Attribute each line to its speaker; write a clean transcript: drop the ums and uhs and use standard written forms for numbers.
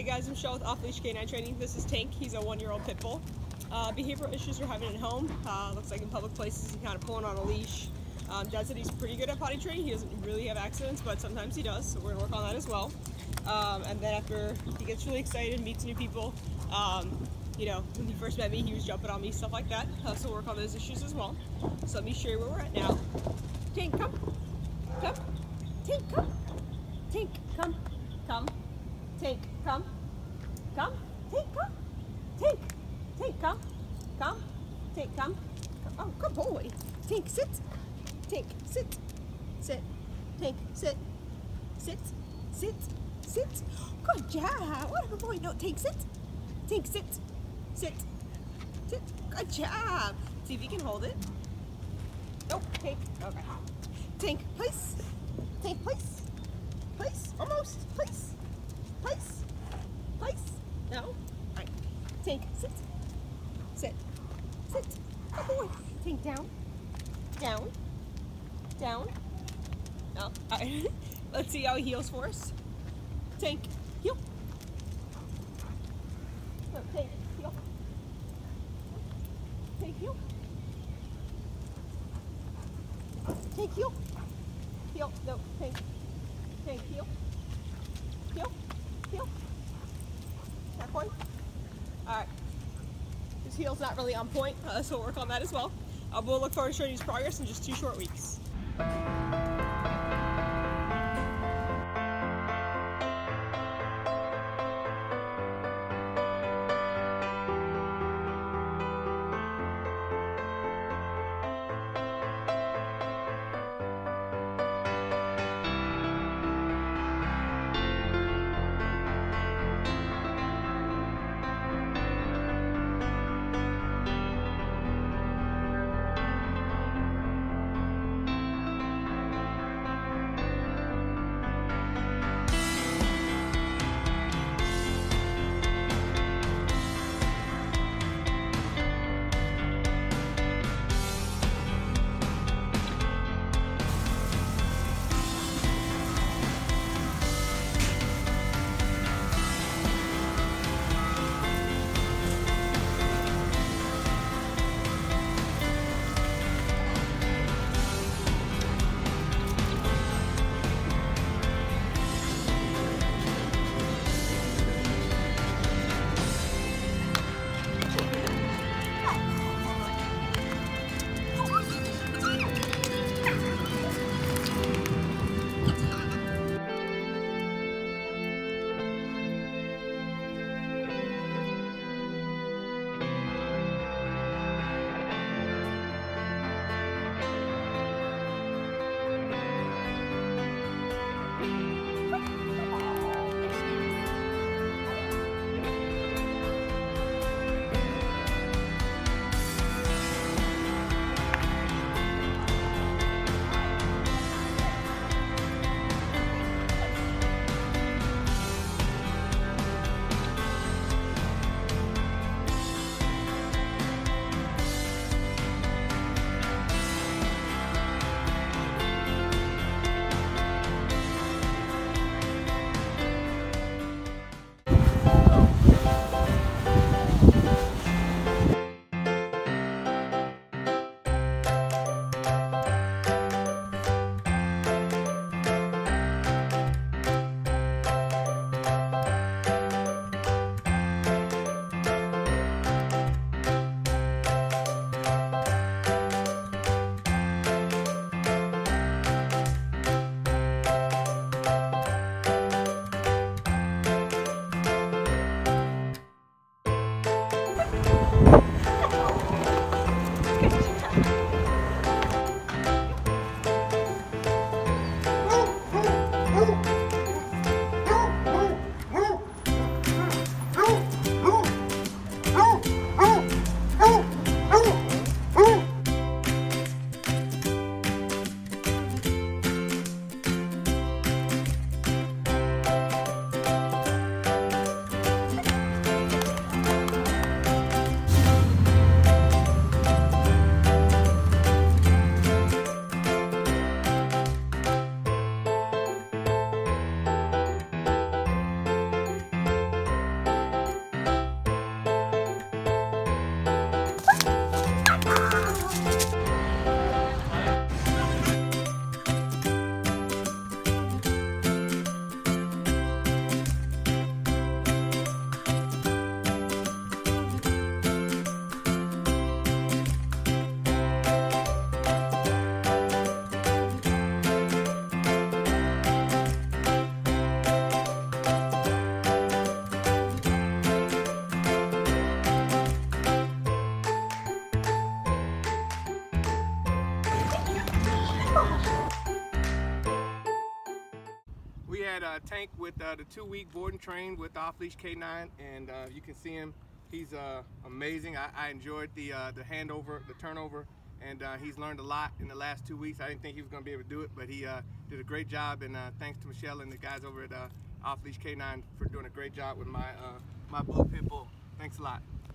Speaker 1: guys, I'm Michelle with Off Leash Canine Training. This is Tank. He's a 1-year-old pit bull. Behavioral issues we're having at home. Looks like in public places he's kind of pulling on a leash. Dad said he's pretty good at potty training. He doesn't really have accidents, but sometimes he does, so we're going to work on that as well. And then after he gets really excited, meets new people, you know, when he first met me, he was jumping on me, stuff like that. So we'll work on those issues as well. So let me show you where we're at now. Tank, come. Come. Tank, come. Tank, come. Come. Tank, come. Come. Tank, come. Tank. Tank, come. Come. Tank, come. Oh, good boy. Tank, sit. Tank, sit. Sit. Tank, sit. Sit. Sit. Sit. Good job. What a good boy. No, Tank, sit. Tank, sit. Sit. Sit. Good job. See if you can hold it. Nope. Tank. Okay. Tank, place. Tank, place. Place. Almost. Place. Place. Place. No. All right. Tank, sit. Sit. Sit. Good boy. Tank, down. Down. Down. No. All right. Let's see how he heals for us. Tank, heel. No, tank, heel. Tank, heel. Tank, heel. Heel. No, tank. Tank, heel. Heel. Heel. That point. All right. His heel's not really on point, so we'll work on that as well. We'll look forward to showing his progress in just 2 short weeks.
Speaker 2: Tank with the 2-week board and train with off-leash K9, and you can see him. He's amazing. I enjoyed the handover, the turnover, and he's learned a lot in the last 2 weeks. I didn't think he was going to be able to do it, but he did a great job, and thanks to Michelle and the guys over at off-leash K9 for doing a great job with my blue pit bull. Thanks a lot.